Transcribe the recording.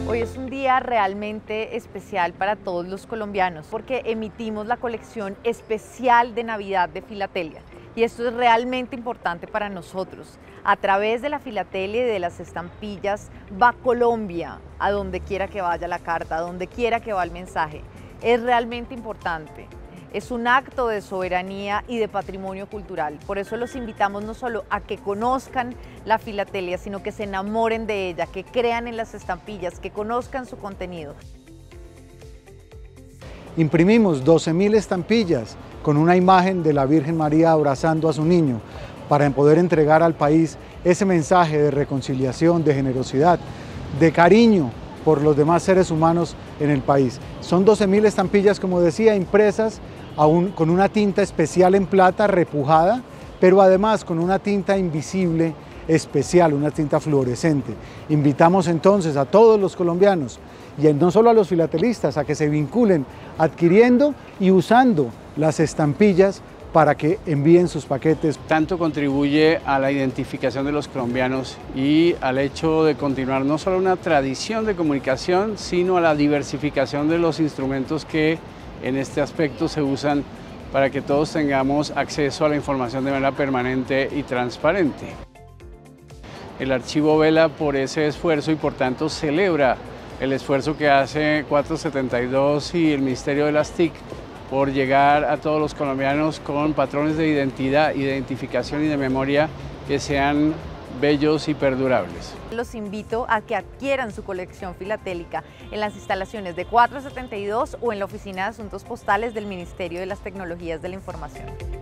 Hoy es un día realmente especial para todos los colombianos porque emitimos la colección especial de Navidad de Filatelia. Y esto es realmente importante para nosotros. A través de la filatelia y de las estampillas va Colombia a donde quiera que vaya la carta, a donde quiera que va el mensaje. Es realmente importante. Es un acto de soberanía y de patrimonio cultural. Por eso los invitamos no solo a que conozcan la filatelia, sino que se enamoren de ella, que crean en las estampillas, que conozcan su contenido. Imprimimos 12.000 estampillas con una imagen de la Virgen María abrazando a su niño para poder entregar al país ese mensaje de reconciliación, de generosidad, de cariño por los demás seres humanos en el país. Son 12.000 estampillas, como decía, impresas con una tinta especial en plata repujada, pero además con una tinta invisible especial, una tinta fluorescente. Invitamos entonces a todos los colombianos y no solo a los filatelistas a que se vinculen adquiriendo y usando las estampillas para que envíen sus paquetes. Tanto contribuye a la identificación de los colombianos y al hecho de continuar no solo una tradición de comunicación, sino a la diversificación de los instrumentos que en este aspecto se usan para que todos tengamos acceso a la información de manera permanente y transparente. El archivo vela por ese esfuerzo y por tanto celebra el esfuerzo que hace 472 y el Ministerio de las TIC por llegar a todos los colombianos con patrones de identidad, identificación y de memoria que sean bellos y perdurables. Los invito a que adquieran su colección filatélica en las instalaciones de 472 o en la Oficina de Asuntos Postales del Ministerio de las Tecnologías de la Información.